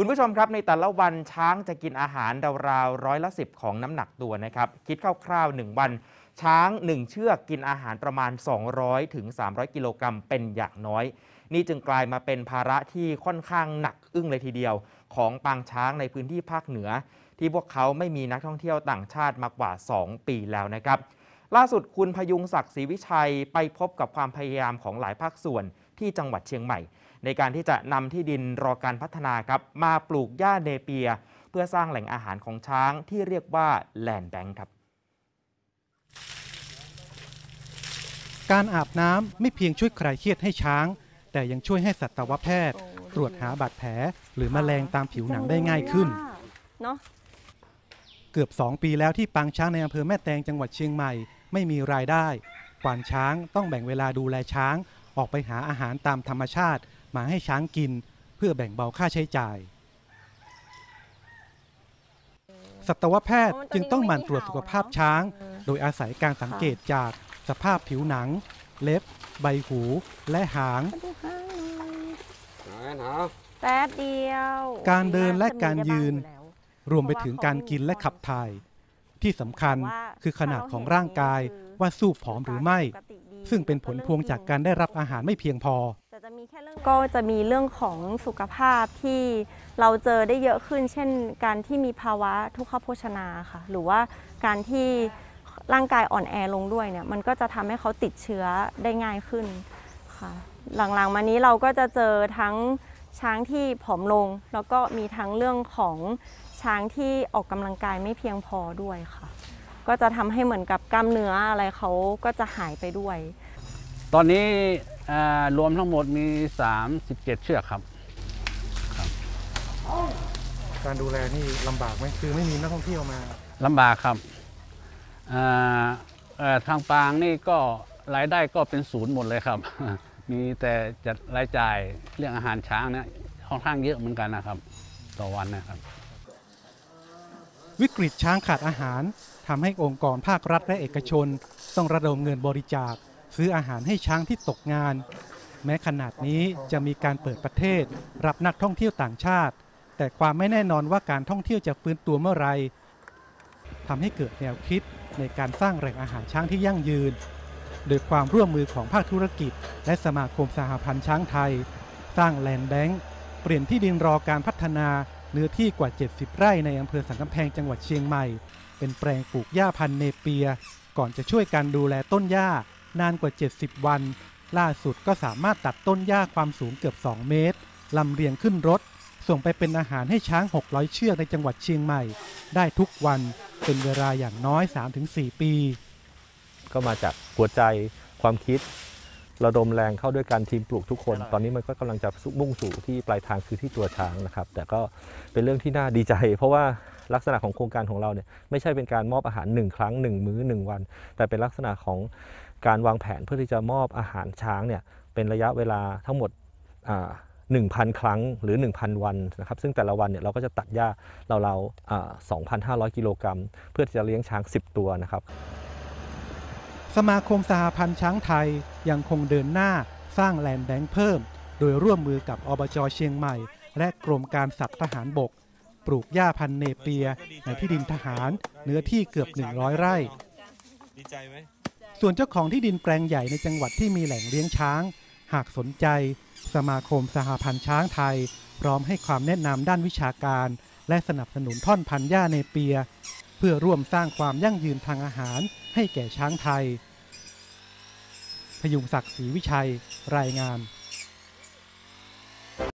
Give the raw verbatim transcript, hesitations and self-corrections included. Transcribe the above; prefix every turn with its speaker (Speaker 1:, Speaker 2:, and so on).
Speaker 1: คุณผู้ชมครับในแต่ละวันช้างจะกินอาหารราวๆร้อยละสิบของน้ำหนักตัวนะครับคิดคร่าวๆหนึ่งวันช้างหนึ่งเชือกกินอาหารประมาณสองร้อยถึงสามร้อยกิโลกรัมเป็นอย่างน้อยนี่จึงกลายมาเป็นภาระที่ค่อนข้างหนักอึ้งเลยทีเดียวของปางช้างในพื้นที่ภาคเหนือที่พวกเขาไม่มีนักท่องเที่ยวต่างชาติมากว่าสองปีแล้วนะครับล่าสุดคุณพยุงศักดิ์ศรีวิชัยไปพบกับความพยายามของหลายภาคส่วนที่จังหวัดเชียงใหม่ในการที่จะนำที่ดินรอการพัฒนาครับมาปลูกหญ้าเนเปียเพื่อสร้างแหล่งอาหารของช้างที่เรียกว่าแลนด์แบงค์ครับ
Speaker 2: การอาบน้ำไม่เพียงช่วยคลายเครียดให้ช้างแต่ยังช่วยให้สัตวแพทย์ตรวจหาบาดแผลหรือแมลงตามผิวหนังได้ง่ายขึ้นเกือบสองปีแล้วที่ปางช้างในอำเภอแม่แตงจังหวัดเชียงใหม่ไม่มีรายได้ควานช้างต้องแบ่งเวลาดูแลช้างออกไปหาอาหารตามธรรมชาติมาให้ช้างกินเพื่อแบ่งเบาค่าใช้จ่ายสัตวแพทย์จึงต้องหมั่นตรวจสุขภาพช้างโดยอาศัยการสังเกตจากสภาพผิวหนังเล็บใบหูและหาง
Speaker 3: แป๊บเดียว
Speaker 2: การเดินและการยืนรวมไปถึงการกินและขับถ่ายที่สำคัญคือขนาดของร่างกายว่าสู้ผอมหรือไม่ซึ่งเป็นผลพวงจากการได้รับอาหารไม่เพียงพอ
Speaker 3: ก็จะมีเรื่องของสุขภาพที่เราเจอได้เยอะขึ้นเช่นการที่มีภาวะทุกขโภชนาค่ะหรือว่าการที่ร่างกายอ่อนแอลงด้วยเนี่ยมันก็จะทำให้เขาติดเชื้อได้ง่ายขึ้นค่ะหลังๆมานี้เราก็จะเจอทั้งช้างที่ผอมลงแล้วก็มีทั้งเรื่องของช้างที่ออกกำลังกายไม่เพียงพอด้วยค่ะก็จะทำให้เหมือนกับกล้ามเนื้ออะไรเขาก็จะหายไปด้วย
Speaker 4: ตอนนี้รวมทั้งหมดมีสามสิบเจ็ดเชือกครับ
Speaker 2: การดูแลนี่ลำบากไหมคือไม่มีนักท่องเที่ยวมา
Speaker 4: ลำบากครับทางปางนี่ก็รายได้ก็เป็นศูนย์หมดเลยครับมีแต่จัดรายจ่ายเรื่องอาหารช้างเนี่ยค่อนข้างเยอะเหมือนกันนะครับต่อวันนะครับ
Speaker 2: วิกฤตช้างขาดอาหารทำให้องค์กรภาครัฐและเอกชนต้องระดมเงินบริจาคซื้ออาหารให้ช้างที่ตกงานแม้ขนาดนี้จะมีการเปิดประเทศรับนักท่องเที่ยวต่างชาติแต่ความไม่แน่นอนว่าการท่องเที่ยวจะฟื้นตัวเมื่อไรทำให้เกิดแนวคิดในการสร้างแหล่งอาหารช้างที่ยั่งยืนโดยความร่วมมือของภาคธุรกิจและสมาคมสหพันธ์ช้างไทยสร้างแลนด์แบงค์เปลี่ยนที่ดินรอการพัฒนาเนื้อที่กว่าเจ็ดสิบไร่ในอำเภอสันกำแพงจังหวัดเชียงใหม่เป็นแปลงปลูกหญ้าพันธุ์เนเปียก่อนจะช่วยการดูแลต้นหญ้านานกว่าเจ็ดสิบวันล่าสุดก็สามารถตัดต้นหญ้าความสูงเกือบสองเมตรลำเลียงขึ้นรถส่งไปเป็นอาหารให้ช้างหกร้อยเชือกในจังหวัดเชียงใหม่ได้ทุกวันเป็นเวลาอย่างน้อย สามถึงสี่ ปี
Speaker 5: ก็มาจากหัวใจความคิดระดมแรงเข้าด้วยการทีมปลูกทุกคนตอนนี้มันก็กำลังจะมุ่งสู่ที่ปลายทางคือที่ตัวช้างนะครับแต่ก็เป็นเรื่องที่น่าดีใจเพราะว่าลักษณะของโครงการของเราเนี่ยไม่ใช่เป็นการมอบอาหารหนึ่งครั้งหนึ่งมื้อหนึ่งวันแต่เป็นลักษณะของการวางแผนเพื่อที่จะมอบอาหารช้างเนี่ยเป็นระยะเวลาทั้งหมดหนึ่งพัน ครั้งหรือ หนึ่งพัน วันนะครับซึ่งแต่ละวันเนี่ยเราก็จะตัดหญ้าเราๆ สองพันห้าร้อย กิโลกรัมเพื่อที่จะเลี้ยงช้างสิบตัวนะครับ
Speaker 2: สมาคมสหพันธ์ช้างไทยยังคงเดินหน้าสร้างแลนด์แบงค์เพิ่มโดยร่วมมือกับอบจ.เชียงใหม่และกรมการสัตว์ทหารบกปลูกหญ้าพันธุ์เนเปียในที่ดินทหารเนื้อที่เกือบหนึ่งร้อยไร่ดีใจไหมส่วนเจ้าของที่ดินแปลงใหญ่ในจังหวัดที่มีแหล่งเลี้ยงช้างหากสนใจสมาคมสหพันธ์ช้างไทยพร้อมให้ความแนะนำด้านวิชาการและสนับสนุนท่อนพันธุ์หญ้าเนเปียเพื่อร่วมสร้างความยั่งยืนทางอาหารให้แก่ช้างไทยพยุงศักดิ์ศรีวิชัยรายงาน